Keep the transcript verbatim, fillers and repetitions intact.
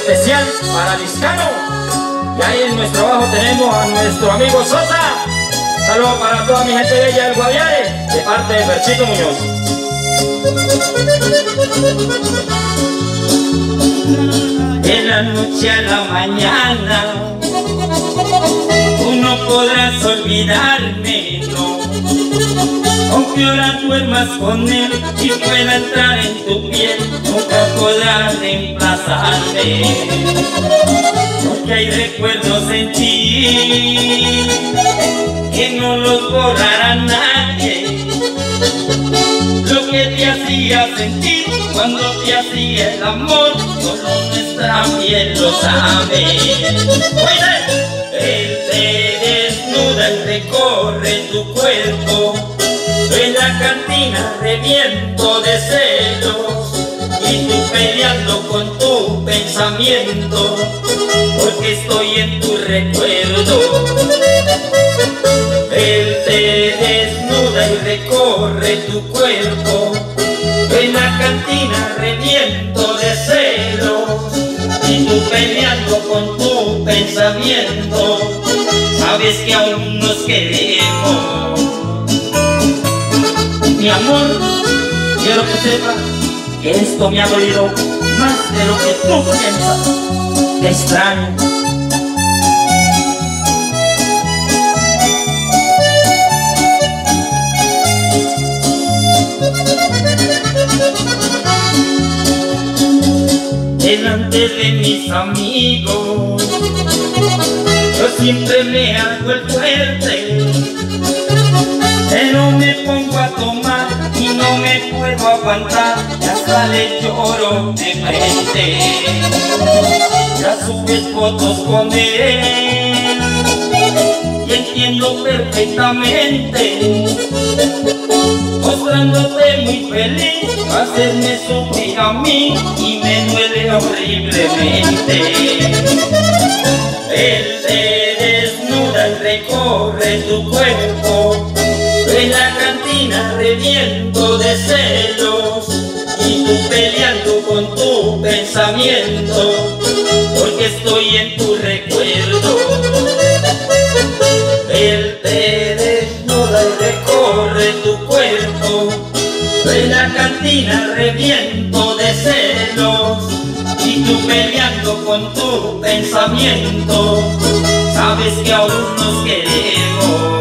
especial para Liscano. Y ahí en nuestro bajo tenemos a nuestro amigo Sosa. Saludos para toda mi gente bella del Guaviare, de parte de Perchito Muñoz. De la noche a la mañana tú no podrás olvidarme, no. Aunque ahora duermas con él y pueda entrar en tu piel, nunca podrás reemplazarme. Porque hay recuerdos en ti que no los borrará nadie. Lo que te hacía sentir cuando te hacía el amor, solo nuestra piel lo sabe. Él te desnuda y recorre tu cuerpo, en la cantina reviento de celos, y tú peleando con tu pensamiento, porque estoy en tu recuerdo. Él te desnuda y recorre tu cuerpo, en la cantina reviento de celos, y tú peleando con tu pensamiento, sabes que aún nos queremos. Mi amor, quiero que sepas que esto me ha dolido más de lo que tú piensas. Te extraño. Delante de mis amigos yo siempre me hago el fuerte, pero me pongo a tomar y no me puedo aguantar, ya sale lloro de frente. Ya subes fotos con él y entiendo perfectamente, mostrándote muy feliz, hacerme sufrir a mí y me duele horriblemente. Él te desnuda y recorre tu cuerpo, en la cantina reviento de celos, y tú peleando con tu pensamiento, porque estoy en tu recuerdo. Él te desnuda y recorre tu cuerpo, en la cantina reviento de celos, y tú peleando con tu pensamiento, sabes que aún nos queremos.